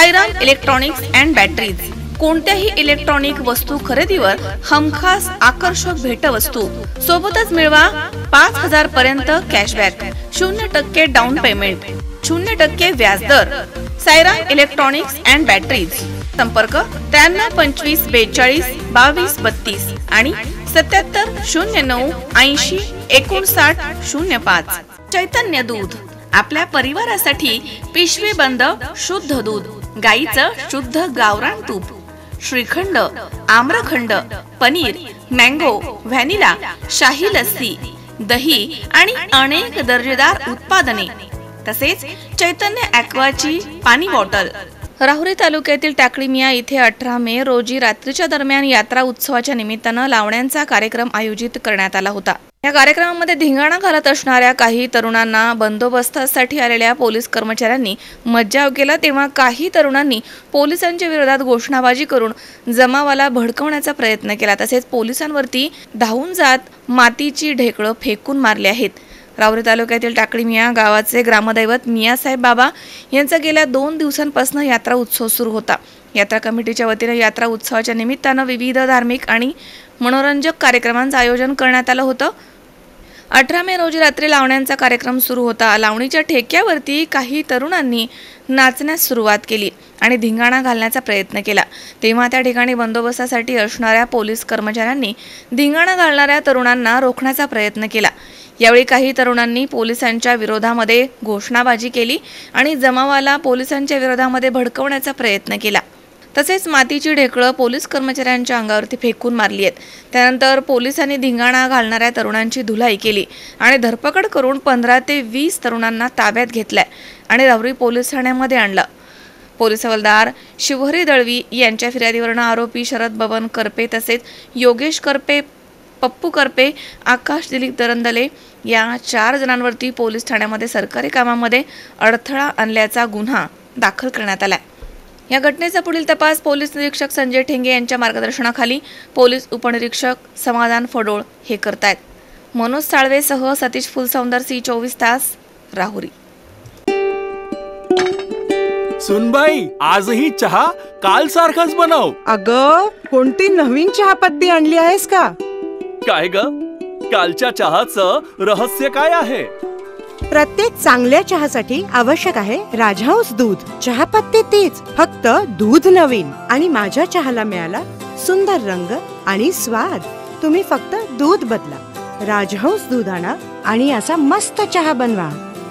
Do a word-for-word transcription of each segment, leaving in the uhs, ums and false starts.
Sairam electronics and batteries, कोणत्याही electronic वस्तू खरेदीवर हमखास आकर्षक भेटवस्तू, सोबतच मिळवा पाच हजार पर्यंत कॅशबॅक, शून्य टक्के डाऊन पेमेंट, शून्य टक्के व्याजदर। सायराम इलेक्ट्रॉनिक्स अँड बॅटरीज, संपर्क त्र्याण्णव पंचवीस बेचाळीस बावीस बत्तीस आणि सत्याहत्तर शून्य नऊ ऐंशी एकोणसाठ शून्य पाच। चैतन्य दूध, आपल्या परिवारासाठी पिशवी बंद शुद्ध दूध, गाईचं शुद्ध गावरान तूप, श्रीखंड, आम्रखंड, पनीर, मँगो, व्हॅनिला, शाही लस्सी, दही आणि अनेक दर्जेदार उत्पादने, तसेच चैतन्य ॲक्वाची पाणी बॉटल। राहुरी तालुक्यातील टाकळीमिया इथे अठरा मे रोजी रात्रीच्या दरम्यान यात्रा उत्सवाच्या निमित्तानं लावण्यांचा कार्यक्रम आयोजित करण्यात आला होता। या कार्यक्रमामध्ये धिंगाणा घालत असणाऱ्या काही तरुणांना बंदोबस्तासाठी आलेल्या पोलीस कर्मचाऱ्यांनी मज्जाव केला, तेव्हा काही तरुणांनी पोलिसांच्या विरोधात घोषणाबाजी करून जमावाला भडकवण्याचा प्रयत्न केला, तसेच पोलिसांवरती धावून जात मातीची ढेकळं फेकून मारली आहेत। राहुरी तालुक्यातील टाकळीमिया गावाचे ग्रामदैवत मियासाहेब बाबा यांचा गेल्या दोन दिवसांपासून यात्रा उत्सव सुरू होता। यात्रा कमिटीच्या वतीने यात्रा उत्सवाच्या निमित्तानं विविध धार्मिक आणि मनोरंजक कार्यक्रमांचं आयोजन करण्यात आलं होतं। अठरा मे रोजी रात्री लावण्यांचा कार्यक्रम सुरू होता। लावणीच्या ठेक्यावरती काही तरुणांनी नाचण्यास सुरुवात केली आणि धिंगाणा घालण्याचा प्रयत्न केला, तेव्हा त्या ठिकाणी बंदोबस्तासाठी असणाऱ्या पोलीस कर्मचाऱ्यांनी धिंगाणा घालणाऱ्या तरुणांना रोखण्याचा प्रयत्न केला। यावेळी काही तरुणांनी पोलिसांच्या विरोधामध्ये घोषणाबाजी केली आणि जमावाला पोलिसांच्या विरोधामध्ये भडकवण्याचा प्रयत्न केला, तसेच मातीची ढेकळं पोलीस कर्मचाऱ्यांच्या अंगावरती फेकून मारली आहेत। त्यानंतर पोलिसांनी धिंगाणा घालणाऱ्या तरुणांची धुलाई केली आणि धरपकड करून पंधरा ते वीस तरुणांना ताब्यात घेतलाय आणि राहुरी पोलीस ठाण्यामध्ये आणलं। पोलीस हवालदार शिवहरी दळवी यांच्या फिर्यादीवरून आरोपी शरद बबन करपे, तसेच योगेश करपे, पप्पू करपे, आकाश दिलीप दरंदले या चार जणांवरती पोलीस ठाण्यामध्ये सरकारी कामामध्ये अडथळा आणल्याचा गुन्हा दाखल करण्यात आलाय। या घटनेचा पुढील तपास पोलीस निरीक्षक संजय ठेंगे यांच्या मार्गदर्शनाखाली पोलीस उपनिरीक्षक समाधान फडोळ हे करतायत। मनोज साळवेसह सतीश फुलसौंदर, सी चोवीस तास, राहुरी। सुनबाई, आजही चहा काल सारखाच बनव। अगं, कोणती नवीन चहापत्ती आणली आहेस का? काय ग, कालच्या चहाचं रहस्य काय आहे? प्रत्येक चांगल्या चहासाठी आवश्यक आहे राजहंस दूध। चहापत्ती तीच, फक्त दूध नवीन। आणि माझ्या चहाला मिळाला सुंदर रंग आणि स्वाद। तुम्ही फक्त दूध बदला, राजहंस दूध आणा आणि असा मस्त चहा बनवा।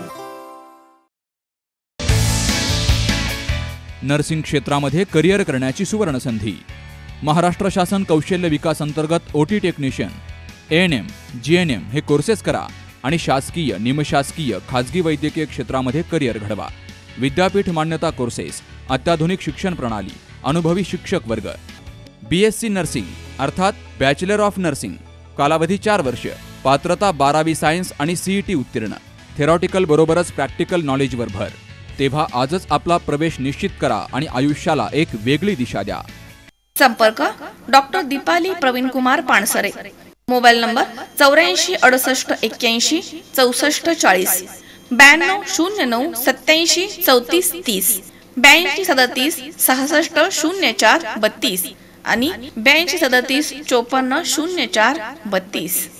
नर्सिंग क्षेत्रामध्ये करिअर करण्याची सुवर्ण संधी। महाराष्ट्र शासन कौशल्य विकास अंतर्गत OT technician, A N M, G N M हे कोर्सेस करा आणि शासकीय, निमशासकीय, खाजगी वैद्यकीय क्षेत्रामध्ये करिअर घडवा। विद्यापीठ मान्यता कोर्सेस, अत्याधुनिक शिक्षण प्रणाली, अनुभवी शिक्षक वर्ग। बी एस सी नर्सिंग अर्थात बॅचलर ऑफ नर्सिंग, कालावधी चार वर्ष, पात्रता बारावी सायन्स आणि सीईटी उत्तीर्ण, थेरॉटिकल बरोबरच प्रॅक्टिकल नॉलेजवर भर। तेव्हा आजच आपला प्रवेश निश्चित करा आणि आयुष्याला एक वेगळी दिशा द्या। संपर्क doctor Deepali Praveen Kumar Pansare, mobile number चौऱ्याऐंशी अडुसष्ट एक्क्याऐंशी चौसष्ट चाळीस, ब्याण्णव शून्य नऊ सत्याऐंशी चौतीस तीस, ब्याऐंशी सदतीस सहासष्ट शून्य चार बत्तीस आणि ब्याऐंशी सदतीस चोपन्न शून्य चार बत्तीस।